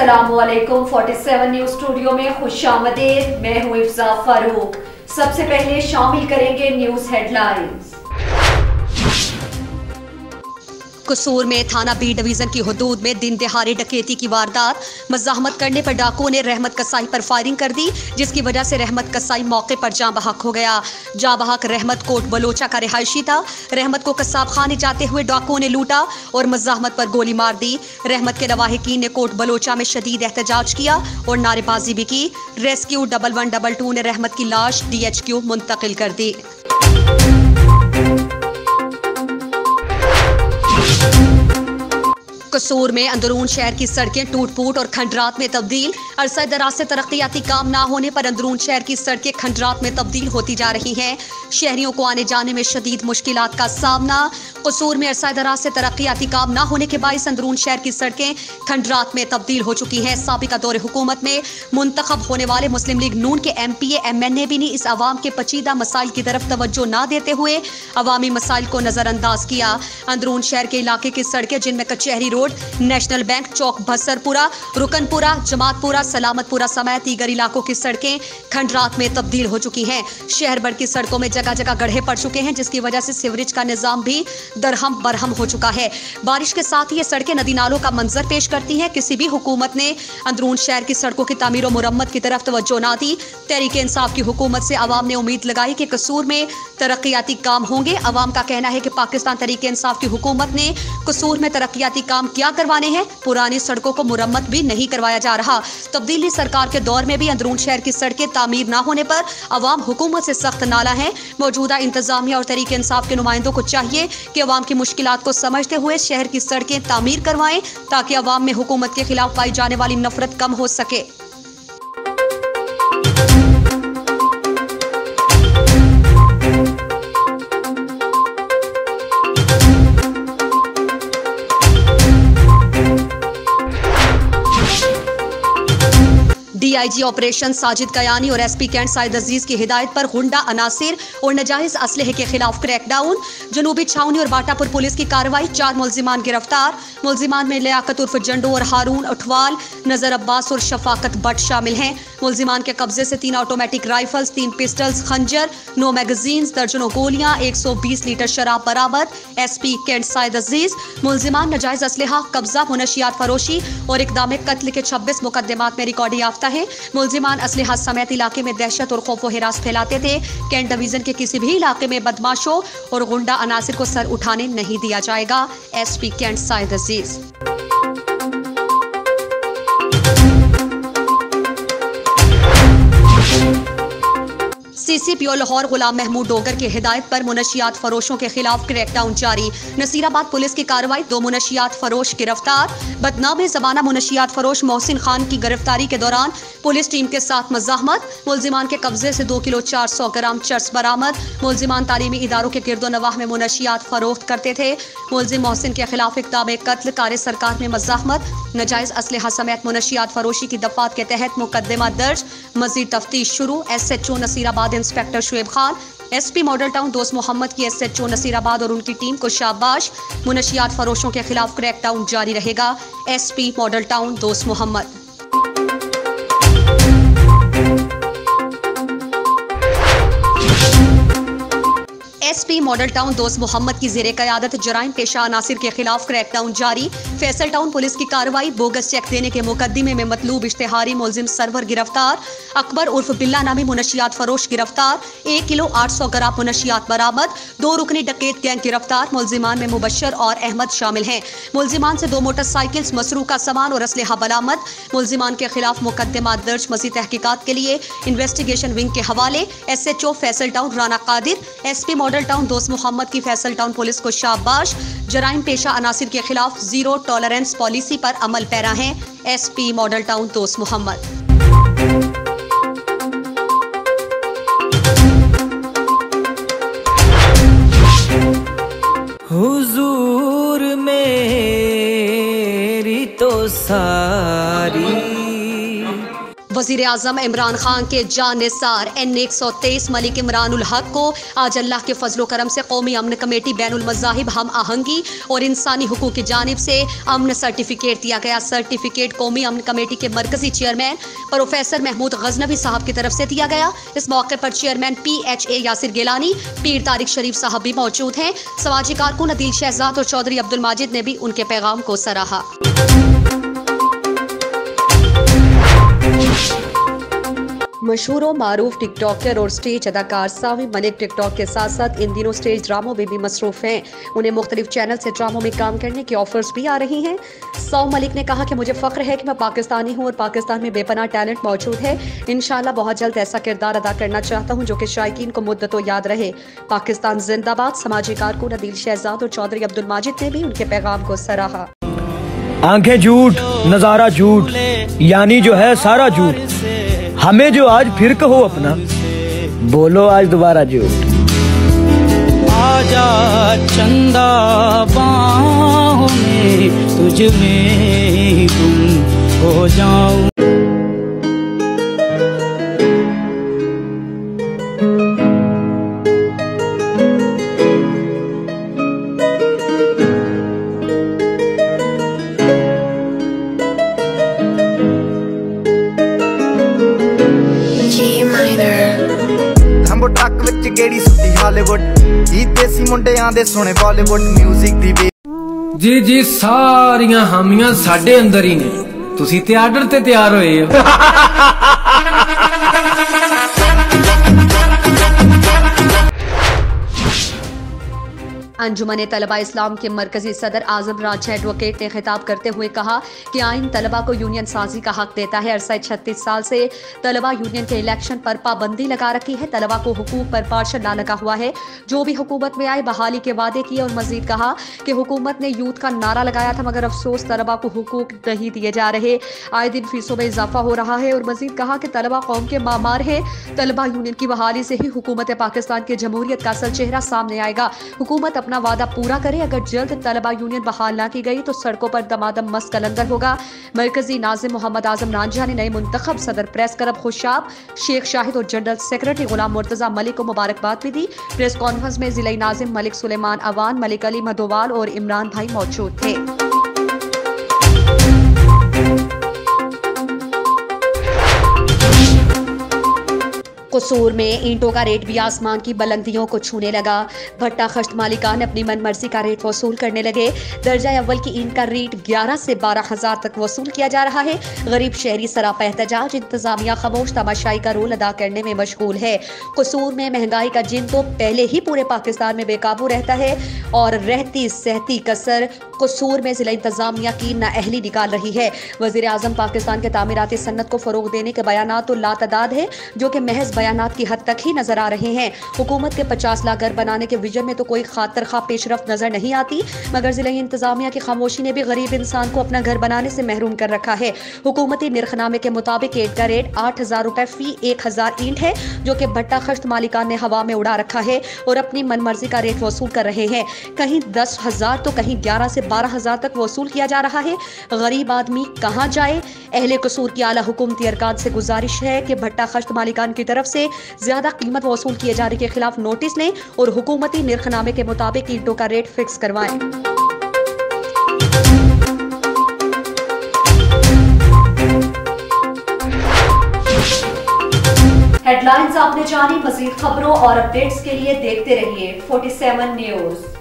अस्सलामुअलैकुम 47 news studio में खुशामदीद। मैं हूँ इफ्जा फारूक। सबसे पहले शामिल करेंगे न्यूज हेडलाइंस। कसूर में थाना बी डिवीजन की हुदूद में दिन दिहाड़े डकैती की वारदात। मज़ाहमत करने पर डाकुओं ने रहमत कसाई पर फायरिंग कर दी, जिसकी वजह से रहमत कसाई मौके पर जाँ बहक हो गया। जाँ बहक रहमत कोट बलोचा का रिहायशी था। रहमत को कसाब खाने जाते हुए डाकुओं ने लूटा और मज़ाहमत पर गोली मार दी। रहमत के लवाहिकीन ने कोट बलोचा में शदीद एहतजाज किया और नारेबाजी भी की। रेस्क्यू 1112 ने रहमत की लाश DHQ मुंतकिल कर दी। कसूर में अंदरून शहर की सड़कें टूट फूट और खंडरात में तब्दील। अरसा दराज से तरक्याती काम ना होने पर अंदरून शहर की सड़कें खंडरात में तब्दील होती जा रही हैं। शहरियों को आने जाने में शदीद मुश्किलात का सामना। कसूर में अरसा दराज से तरक्याती काम ना होने के बायस अंदरून शहर की सड़कें खंडरात में तब्दील हो चुकी हैं। साबिका दौरे हुकूमत में मुंतखब होने वाले मुस्लिम लीग नून के MPA MNA भी ने इस आवाम के पचीदा मसाइल की तरफ तवज्जो ना देते हुए अवामी मसाइल को नजरअंदाज किया। अंदरून शहर के इलाके की सड़कें जिनमें कचहरी road, national bank chowk, Bhasarpura, Rukanpura, Jamatpura, Salamatpura समेत दीगर इलाकों की सड़कें खंडरात में तब्दील हो चुकी हैं। शहर भर की सड़कों में जगह जगह गड्ढे पड़ चुके हैं, जिसकी वजह से सीवरेज का निजाम भी दरहम बरहम हो चुका है। बारिश के साथ ही ये सड़कें नदी नालों का मंजर पेश करती हैं। किसी भी हुकूमत ने अंदरून शहर की सड़कों की तामीर और मुरम्मत की तरफ तवज्जो ना दी। तहरीक इंसाफ की हुकूमत से अवाम ने उम्मीद लगाई कि कसूर में तरक्याती काम होंगे। अवाम का कहना है कि पाकिस्तान तहरीक इंसाफ की हुकूमत ने कसूर में तरक्याती काम क्या करवाने हैं, पुरानी सड़कों को मुरम्मत भी नहीं करवाया जा रहा। तब्दीली सरकार के दौर में भी अंदरून शहर की सड़कें तामीर ना होने पर अवाम हुकूमत से सख्त नाला है। मौजूदा इंतजामिया और तहरीक इंसाफ के नुमाइंदों को चाहिए कि अवाम की मुश्किलात को समझते हुए शहर की सड़कें तामीर करवाएं, ताकि अवाम में हुकूमत के खिलाफ पाई जाने वाली नफरत कम हो सके। DIG ऑपरेशन साजिद कयानी और SP कैंट साइद अजीज की हिदायत पर गुंडा अनासिर और नजायज असलहे के खिलाफ क्रैकडाउन। जनूबी छावनी और बाटापुर पुलिस की कार्रवाई, 4 मुलजिमान गिरफ्तार। मुलजिमान में लियाकत उर्फ जंडू और हारून अठवाल, नजर अब्बास और शफाकत भट्ट शामिल हैं। मुलजिमान के कब्जे से 3 ऑटोमेटिक राइफल्स, 3 पिस्टल्स, खंजर, 9 मैगजीन्स, दर्जनों गोलियां, 120 लीटर शराब बरामद। SP Cantt Saeed Aziz. मुलजिमान नजायज असलहा, कब्जा, मुनशियात फरोशी और इक़दाम कत्ल के 26 मुकदमात में रिकॉर्ड याफ्ता है। मुलजिमान असलहा समेत इलाके में दहशत और खौफ व हिरास फैलाते थे। कैंट डिवीजन के किसी भी इलाके में बदमाशों और गुंडा अनासिर को सर उठाने नहीं दिया जाएगा। SP Cantt Saeed Aziz. CCPO Lahore Ghulam Mahmood Dogar की हिदायत पर मुनशियात फरोशों के खिलाफ क्रैकडाउन जारी। नसीराबाद पुलिस की कार्रवाई, 2 मुनशियात फरोश गिरफ्तार। बदनाम जमाना मुनशियात फरोश मोहसिन खान की गिरफ्तारी के दौरान पुलिस टीम के साथ मज़ाहमत। मुलजिमान के कब्जे से 2 किलो 400 ग्राम चर्स बरामद। मुलजिमान तालीमी इदारों के गिरदो नवाह में मुनशियात फरोख्त करते थे। मुलजिम मोहसिन के खिलाफ इक़दाम कत्ल, कार्य सरकार में मज़ाहमत, नजायज असलहा समेत मुनशियात फरोशी की दफात के तहत मुकदमा दर्ज। मजीद तफ्तीश शुरू। SHO Nasirabad inspector Shoaib Khan, SP model town Dost Mohammad की SHO नसीराबाद और उनकी टीम को शाबाश। मुनशियात फरोशों के खिलाफ क्रैकडाउन जारी रहेगा। SP model town Dost Mohammad. SP model town Dost Mohammad की ज़ेरे क़यादत जराइम पेशा अनासिर के खिलाफ क्रैकडाउन जारी। फैसल टाउन पुलिस की कार्रवाई, बोगस चेक देने के मुकदमे में मतलूब इश्तेहारी मुलजिम सरवर गिरफ्तार। अकबर उर्फ बिल्ला नामी मुनशियात फरोश गिरफ्तार। 1 किलो 800 ग्राम मुनशियात बरामद। 2 रुकनी डकैत गैंग गिरफ्तार। मुलजिमान में मुबशर और अहमद शामिल हैं। मुलजिमान से 2 मोटरसाइकिल्स, मसरूका सामान और असलहा बरामद। मुलजिमान के खिलाफ मुकदमा दर्ज। मज़ीद तहकीकात के लिए इन्वेस्टिगेशन विंग के हवाले। SHO Faisal town Rana Qadir, SP model town Dost Mohammad की फैसल टाउन पुलिस को शाबाश। जराइम पेशा अनासिर के खिलाफ जीरो टॉलरेंस पॉलिसी पर अमल पैरा है। SP model town Dost Mohammad. हुजूर मेरी तो सारी वजीर आजम इमरान खान के जानिसार N123 मलिक इमरान उल हक को आज अल्लाह के फजलो करम से कौमी अमन कमेटी बैनुल मज़ाहिब हम आहंगी और इंसानी हुकूक की जानिब से अमन सर्टिफिकेट दिया गया। सर्टिफिकेट कौमी अमन कमेटी के मरकजी चेयरमैन प्रोफेसर महमूद गजनवी साहब की तरफ से दिया गया। इस मौके पर चेयरमैन PHA यासिर गिलानी, पीर तारिक शरीफ साहब भी मौजूद हैं। समाजी कारकुन अदील शहजाद और चौधरी अब्दुल माजिद ने भी उनके पैगाम को सराहा। मशहूर और मारूफ टिकटॉकर और स्टेज अदाकार सावी मलिक टिकटॉक के साथ साथ इन दिनों स्टेज ड्रामों में भी मसरूफ हैं। उन्हें मुख्तलिफ चैनल से ड्रामों में काम करने की ऑफर्स भी आ रही हैं। सावी मलिक ने कहा कि मुझे फ़ख्र है कि मैं पाकिस्तानी हूँ और पाकिस्तान में बेपनाह टैलेंट मौजूद है। इंशाल्लाह बहुत जल्द ऐसा किरदार अदा करना चाहता हूँ जो कि शायकीन को मुद्दतों याद रहे। पाकिस्तान जिंदाबाद। समाजी कारकुन अदील शहजाद और चौधरी अब्दुल माजिद ने भी उनके पैगाम को सराहा। आंखें झूठ, नजारा झूठ, यानी जो है सारा झूठ। हमें जो आज फिर कहो अपना, बोलो आज दोबारा झूठ। आजा चंदा बाहों में तुझ में गुम हो जाऊं। ट्रक विच गेड़ी सुट्टी हालीवुड जी देसी मुंडियां दे सोने बॉलीवुड म्यूजिक दी जी जी सारियां हामियां साडे अंदर ही ने, तुसी ते आर्डर ते तैयार होए हो। अंजुमन तलबा इस्लाम के मरकजी सदर आजम राजा एडवोकेट ने खिताब करते हुए कहा कि आइन तलबा को यूनियन साजी का हक देता है। अरसा 36 साल से तलबा यूनियन के इलेक्शन पर पाबंदी लगा रखी है। तलबा को हुकूक पर पार्शल ना लगा हुआ है। जो भी हुकूमत में आए बहाली के वादे किए और मजीद कहा कि हुकूमत ने यूथ का नारा लगाया था मगर अफसोस तलबा को हुकूक नहीं दिए जा रहे। आए दिन फीसों में इजाफा हो रहा है और मजीद कहा कि तलबा कौम के मामार है। तलबा यूनियन की बहाली से ही हुकूमत पाकिस्तान की जमहूरियत का असल चेहरा सामने आएगा। हुकूमत अपना वादा पूरा करे। अगर जल्द तलबा यूनियन बहाल ना की गई तो सड़कों पर दमादम मस्त कलंदर होगा। मरकजी नाज़िम मोहम्मद आजम रांझा ने नए मुंतखब सदर प्रेस क्लब खुशाब शेख शाहिद और जनरल सेक्रेटरी गुलाम मुर्तजा मलिक को मुबारकबाद भी दी। प्रेस कॉन्फ्रेंस में जिला नाज़िम मलिक सुलेमान अवान, मलिक अली मधोवाल और इमरान भाई मौजूद थे। कसूर में ईंटों का रेट भी आसमान की बुलंदियों को छूने लगा। भट्टा खश्त मालिकान अपनी मनमर्जी का रेट वसूल करने लगे। दर्जा अव्वल की ईंट का रेट 11 से 12,000 तक वसूल किया जा रहा है। गरीब शहरी सरापा एहतजाज, इंतजामिया खामोश तमाशाई का रोल अदा करने में मशगूल है। कसूर में महंगाई का जिन तो पहले ही पूरे पाकिस्तान में बेकाबू रहता है और रहती सहती कसर कसूर में जिला इंतजामिया की नाअहली निकाल रही है। वजीर आजम पाकिस्तान के तामीराती सन्नत को फरोग देने के बयानात तो लातदाद है जो कि महज बयानात की हद तक ही नजर आ रहे हैं। हुकूमत के 50 लाख घर बनाने के विजन में तो कोई खातर खा पेशरफ्त नजर नहीं आती मगर जिला इंतजामिया की खामोशी ने भी गरीब इंसान को अपना घर बनाने से महरूम कर रखा है। हुकूमती निर्खनामे के मुताबिक ईंट का रेट 8,000 रुपए फी 1,000 ईंट है जो कि भट्टा खश्त मालिकान ने हवा में उड़ा रखा है और अपनी मनमर्जी का रेट वसूल कर रहे हैं। कहीं 10,000 तो कहीं 11 से 12,000 तक वसूल किया जा रहा है। गरीब आदमी कहाँ जाए? अहले कसूर की आला हुकूमती अरकान से गुजारिश है कि भट्टा खश्त मालिकान की तरफ से ज्यादा कीमत वसूल किए जाने के खिलाफ नोटिस लें और हुकूमती निर्खनामे के मुताबिक ईंटों का रेट फिक्स करवाएं। हेडलाइंस आपने जानी। मजीद खबरों और अपडेट्स के लिए देखते रहिए 47 न्यूज।